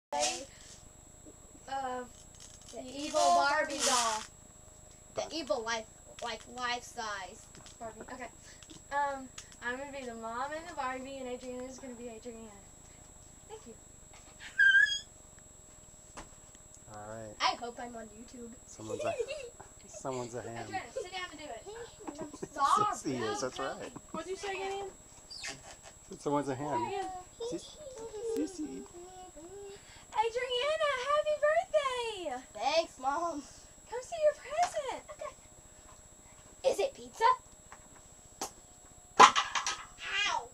The evil Barbie doll. The evil life-size Barbie. Okay. I'm gonna be the mom and the Barbie, and Adrianna is gonna be Adrianna. Thank you. All right. I hope I'm on YouTube. Someone's a ham. Adrianna, sit down and do it. Sorry. He is. That's right. What'd you say again? Someone's a ham. Sissy. Adrianna, happy birthday! Thanks, Mom. Come see your present. Okay. Is it pizza? Ow!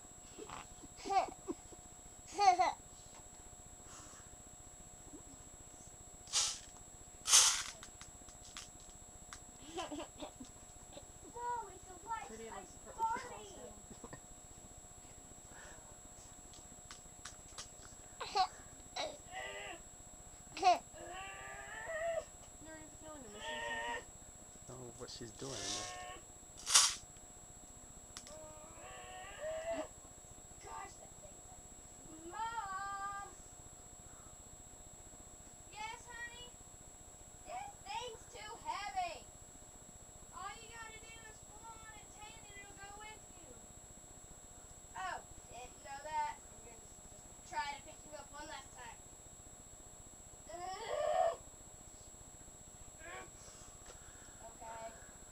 What she's doing in there. Mom! Yes, honey? This thing's too heavy. All you gotta do is pull on its hand and it'll go with you. Oh, didn't know that? I'm gonna just try to pick you up one last time. Okay.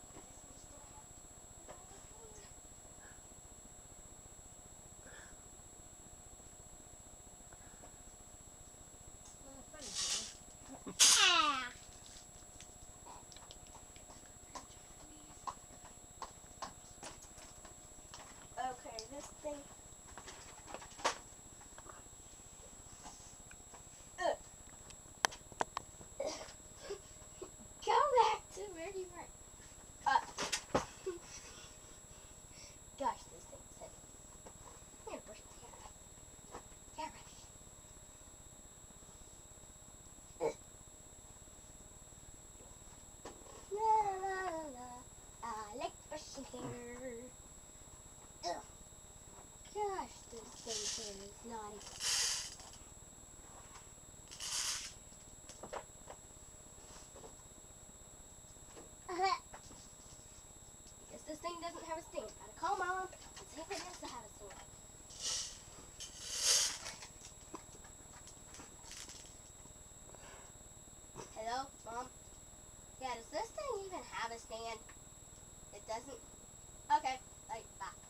Okay, this thing. Go back to where you were. Gosh, this thing's heavy. I'm gonna brush my hair out. Hair brush. La la la. I like brushing hair. Ugh. Gosh, this thing's hair is naughty. Guess this thing doesn't have a stand. Gotta call Mom and see if it has to have a stand. Hello, Mom? Yeah, does this thing even have a stand? It doesn't? Okay, bye.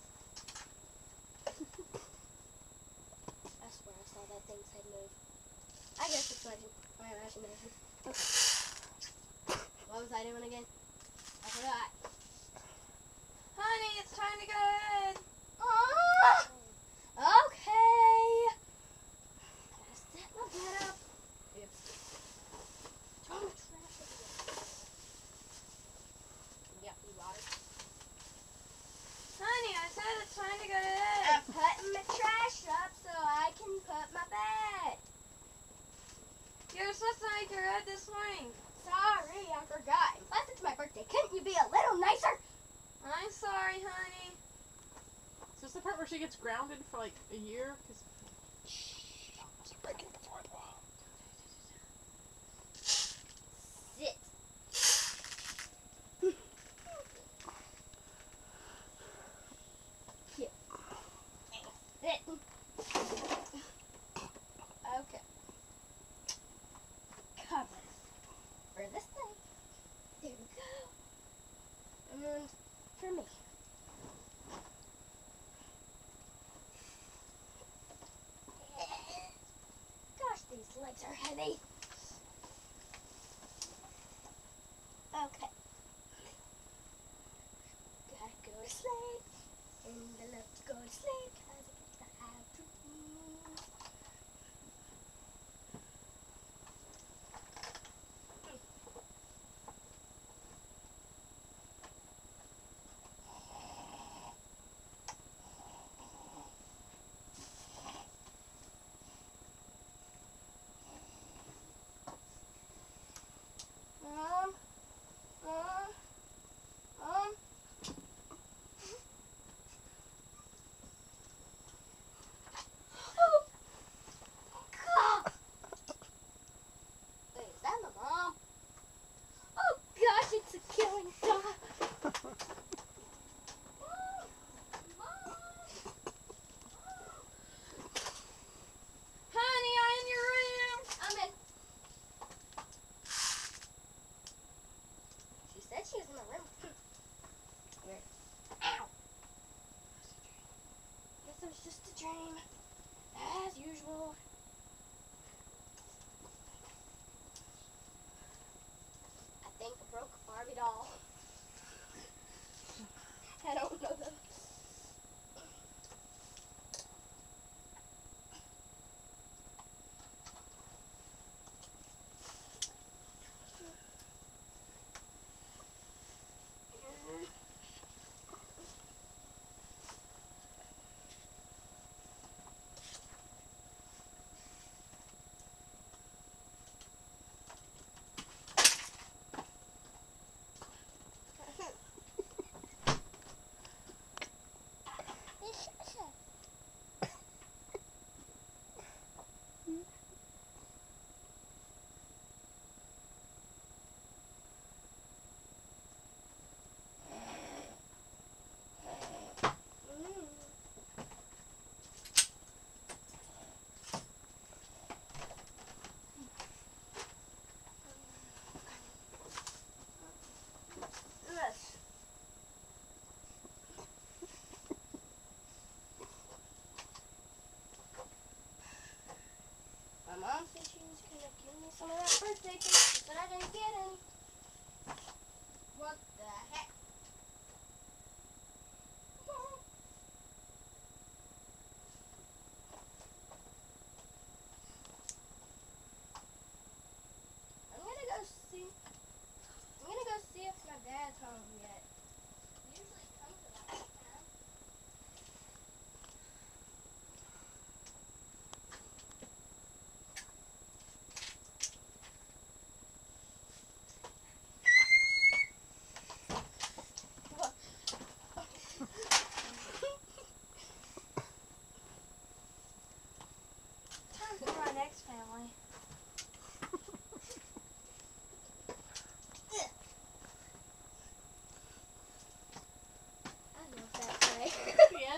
I swear I saw that thing's head move. I guess it's my imagination. Okay. What was I doing again? I forgot. Honey, it's time to go to bed. Okay. Gotta set my bed up. Oops. Throw the trash over there. Yep, you got it. Honey, I said it's time to go to bed. I'm putting my trash up so I can put my bed. You were supposed to make your bed this morning. Sorry, I forgot. And plus, it's my birthday. Couldn't you be a little nicer? I'm sorry, honey. Is this the part where she gets grounded for like a year? Shh. Almost breaking the fourth wall. Sit. Here. Sit. Okay. Cover for this thing. There we go. And for me. Gosh, these legs are heavy. Okay. Gotta go to sleep. And I love to go to sleep because I get to have dreams. Mom said she was going to give me some of that birthday cake, but I didn't get any. What the heck? I'm gonna go see if my dad's home yet. He usually comes about this time. Time for my next family. I love that play. Yeah.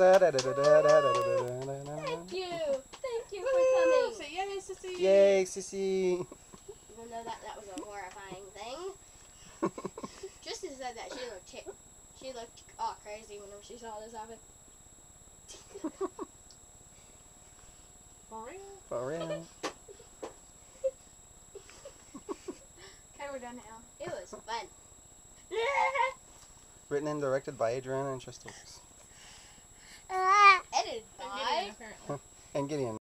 Thank you. Thank you for coming. Say yay, Sissy. Yay, Sissy. Even though that was a horrifying thing. Trista said that she looked all crazy whenever she saw this happen. For real? For real. Okay, we're done now. It was fun. Written and directed by Adrianna and Trista. Edited by Apparently. And Gideon.